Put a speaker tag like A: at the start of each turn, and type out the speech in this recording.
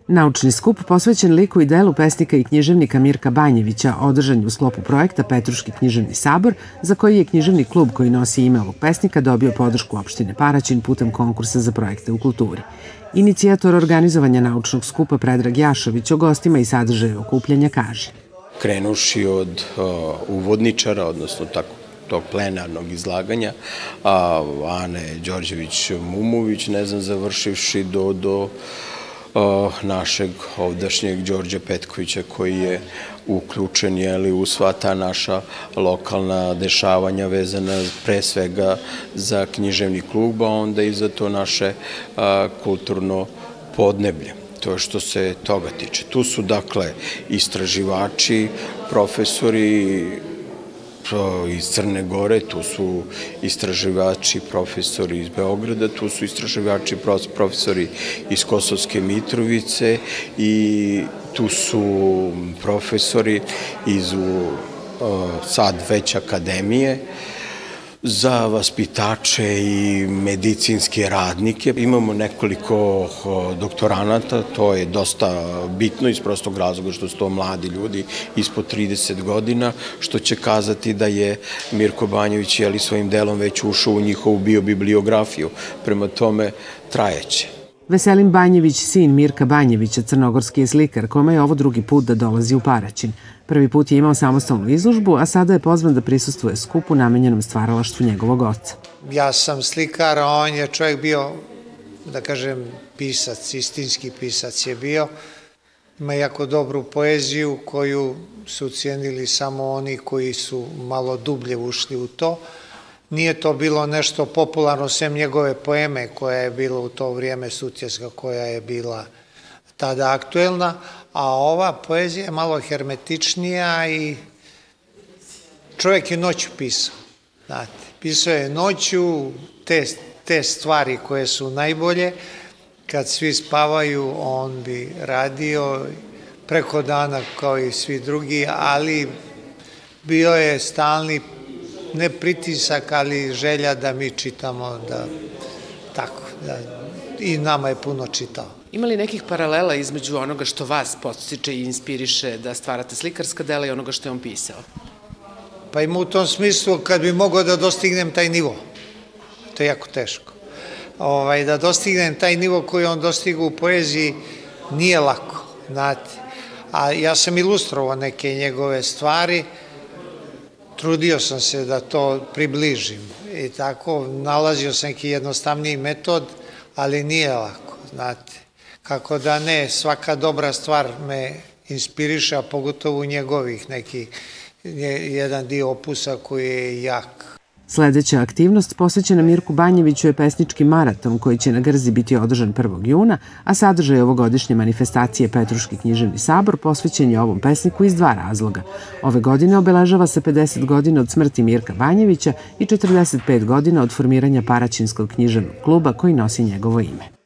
A: Naučni skup posvećen liku i delu pesnika i književnika Mirka Banjevića održan je u sklopu projekta Petruški književni sabor, za koji je književni klub koji nosi ime ovog pesnika dobio podršku opštine Paraćin putem konkursa za projekte u kulturi. Inicijator organizovanja naučnog skupa Predrag Jašović o gostima i sadržaju okupljanja kaže:
B: Krenuši od uvodničara, odnosno tog plenarnog izlaganja, Ane Đorđević-Mumović, završivši do našeg ovdašnjeg Đorđa Petkovića koji je uključen u sva ta naša lokalna dešavanja vezana pre svega za književni klub, a onda i za to naše kulturno podneblje. To je što se toga tiče. Tu su dakle istraživači, profesori iz Crne Gore, tu su istraživači, profesori iz Beograda, tu su istraživači, profesori iz Kosovske Mitrovice i tu su profesori iz sad već akademije za vaspitače i medicinske radnike. Imamo nekoliko doktoranata, to je dosta bitno iz prostog razloga što su to mladi ljudi ispod 30 godina, što će kazati da je Mirko Banjević svojim delom već ušao u njihovu biobibliografiju. Prema tome trajeće.
A: Veselin Banjević, sin Mirka Banjevića, crnogorski je slikar, kome je ovo drugi put da dolazi u Paraćin. Prvi put je imao samostalnu izložbu, a sada je pozvan da prisustvuje skupu namenjenom stvaralaštvu njegovog oca.
C: Ja sam slikar, a on je čovjek bio, da kažem, pisac, istinski pisac je bio. Ima jako dobru poeziju koju su cijenili samo oni koji su malo dublje ušli u to. Nije to bilo nešto popularno, sem njegove poeme koja je bila u to vrijeme Sutjeska, koja je bila tada aktuelna, a ova poezija je malo hermetičnija i čovjek je noću pisao. Pisao je noću te stvari koje su najbolje, kad svi spavaju on bi radio preko dana kao i svi drugi, ali bio je stalni ne pritisak, ali želja da mi čitamo, i nama je puno čitao.
D: Ima li nekih paralela između onoga što vas podstiče i inspiriše da stvarate slikarska dela i onoga što je on pisao?
C: Pa ima u tom smislu kad bi mogao da dostignem taj nivo. To je jako teško. Da dostignem taj nivo koji on dostigao u poeziji nije lako, znate. A ja sam ilustrovao neke njegove stvari, trudio sam se da to približim i tako nalazio sam neki jednostavniji metod, ali nije lako, znate. Kako da ne, svaka dobra stvar me inspiriše, a pogotovo u njegovih neki jedan dio opusa koji je jak.
A: Sledeća aktivnost posvećena Mirku Banjeviću je pesnički maraton koji će na Grzi biti održan 1. juna, a sadržaj ovogodišnje manifestacije Petruški književni sabor posvećen je ovom pesniku iz dva razloga. Ove godine obeležava se 50 godina od smrti Mirka Banjevića i 45 godina od formiranja Paraćinskog književnog kluba koji nosi njegovo ime.